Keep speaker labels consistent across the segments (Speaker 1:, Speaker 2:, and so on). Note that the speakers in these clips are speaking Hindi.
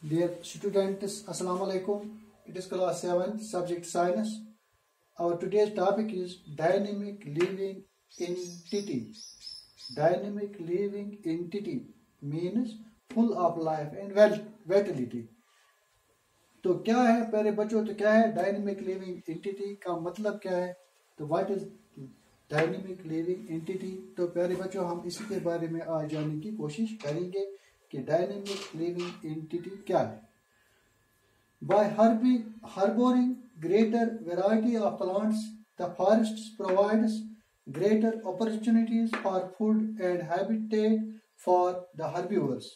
Speaker 1: Dear students, Assalamu alaikum. It is class 7, subject science. Our today's topic is dynamic living entity. Dynamic living entity means full of life and vitality. तो क्या है प्यारे बच्चों, तो क्या है डायनेमिक लिविंग एंटिटी का मतलब क्या है? तो what is dynamic living entity? तो प्यारे बच्चों हम इसी के बारे में आज जानने की कोशिश करेंगे कि डायनेमिक लिविंग एंटिटी क्या है. By harboring greater variety of plants, the forests provides greater opportunities for food and habitat for the herbivores.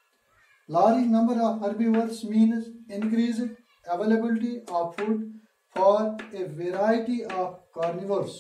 Speaker 1: Large number of herbivores means increased availability of food for a variety of carnivores.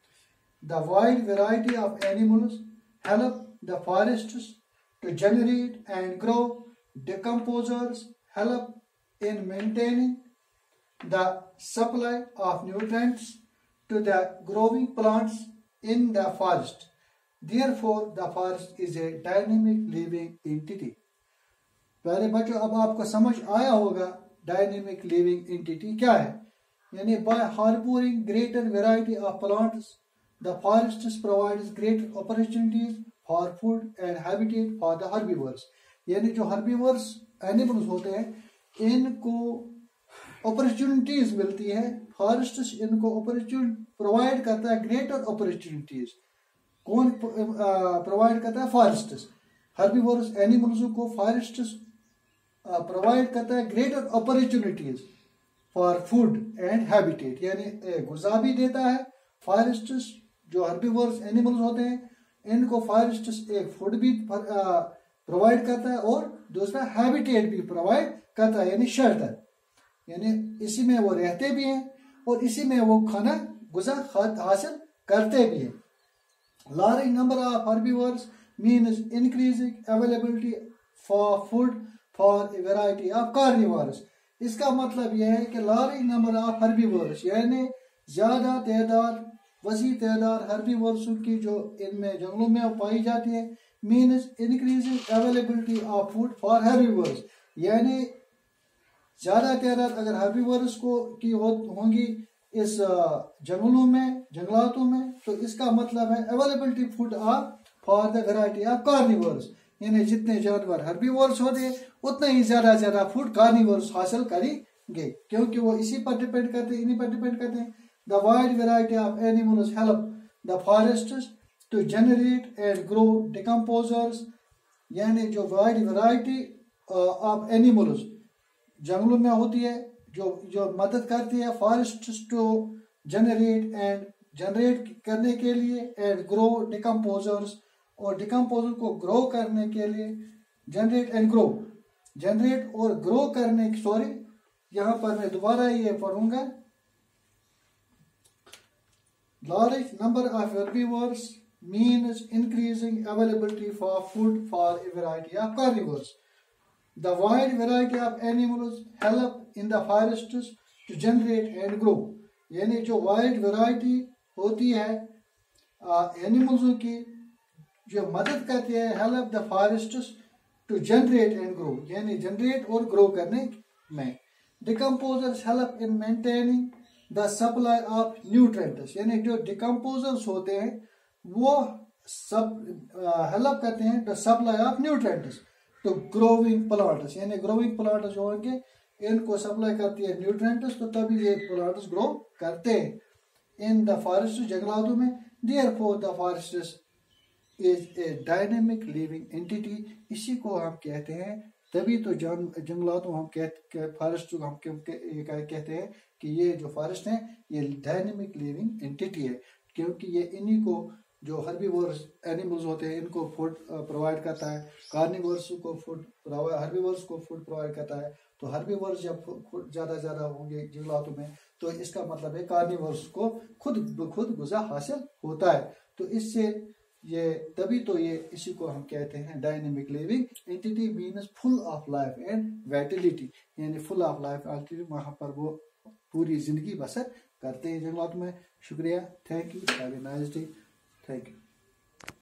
Speaker 1: The wide variety of animals help the forests to generate and grow. Decomposers help in maintaining the supply of nutrients to the growing plants in the forest. Therefore, the forest is a dynamic living entity. प्यारे बच्चों अब आपको समझ आया होगा डायनेमिक लिविंग एंटिटी क्या है. यानी by harbouring greater variety of plants the forests provides greater opportunities for food and habitat for the herbivores. यानी जो हर्बीवर्स एनिमल्स होते हैं इनको अपॉर्चुनिटीज मिलती है, फॉरेस्ट्स इनको अपॉर्चुनिटी प्रोवाइड करता है, ग्रेटर अपॉर्चुनिटीज. कौन प्रोवाइड करता है? फॉरेस्ट्स. हर्बीवर्स एनिमल्स को फॉरेस्ट्स प्रोवाइड करता है greater opportunities for food and habitat. यानी गुज़ा भी देता है. फॉरेस्ट्स जो हर्बीवर्स एनिमल्स होते हैं इनको फॉरेस्ट्स एक फूड भी प्रोवाइड करता है और दूसरा हैबिटेट भी प्रोवाइड करता है, यानी शेल्टर. यानी इसी में वो रहते भी हैं और इसी में वो खाना गुज़ा हासिल करते भी हैं. Large number of herbivores means increasing availability for food for a variety of carnivorous. इसका मतलब यह है कि लार्ज नंबर ऑफ हर्बीवर्स यानी ज्यादा तादाद, वसी तादाद हर्बीवर्सों की जो इनमें जंगलों में पाई जाती है, means increasing availability of food for herbivores. यानी ज्यादा तादाद अगर हर्बीवर्स को की होंगी इस जंगलों में, जंगलातों में, तो इसका मतलब है availability food of for the variety of carnivorous. यानी जितने जानवर हर्बीवोर्स होते हैं उतना ही ज्यादा फूड कार्निवोर्स हासिल करेंगे, क्योंकि वो इसी पर डिपेंड करते हैं, इन्हीं पर डिपेंड करते हैं. The wide variety of animals help the forests to generate and grow decomposers. यानी जो वाइड वैरायटी ऑफ एनिमल्स जंगलों में होती है जो मदद करती है फॉरेस्ट्स टू जनरेट करने के लिए एंड ग्रो डिकम्पोजर्स, और डिकम्पोजर को ग्रो करने के लिए जनरेट और ग्रो करने, सॉरी यहां पर मैं दोबारा ये पढ़ूंगा. Large number of herbivores means increasing availability for food for a variety of carnivores. The wide variety of animals help in the forests to generate and grow. यानी जो वाइड वैरायटी होती है एनिमल्स की जो मदद करती है, help the forests to generate and grow, यानी जनरेट और ग्रो करने में. Decomposers help in maintaining the supply of nutrients. यानी जो डिकम्पोजर्स होते हैं वो सब हेल्प करते हैं the supply of nutrients to growing plants. यानी ग्रोइंग प्लांट्स जो होंगे इनको सप्लाई करती है न्यूट्रिएंट्स, तो तभी ये प्लांट्स ग्रो करते हैं इन द फॉरेस्ट, जंगलातों में. Therefore the forest is a dynamic living entity. इसी को हम कहते हैं, तभी तो जंगलातों हम फॉरेस्ट हम कहते हैं कि ये जो फॉरेस्ट है ये डायनेमिक लिविंग एंटिटी है, क्योंकि ये इन्हीं को जो हर्बीवोर्स एनिमल्स होते हैं इनको फूड प्रोवाइड करता है, कार्निवोर्स को फूड हर्बीवोर्स को फूड प्रोवाइड करता है. तो हर्बीवोर्स जब ज्यादा होंगे जंगलातों में तो इसका मतलब है कार्निवोर्स को खुद गुज़ा हासिल होता है. तो इससे ये तभी तो ये इसी को हम कहते हैं dynamic living entity. Means full of life and vitality. यानी फुल ऑफ लाइफ वाइटलिटी, वहां पर वो पूरी जिंदगी बसर करते हैं जंगलात में. शुक्रिया, thank you, have a nice day, thank you.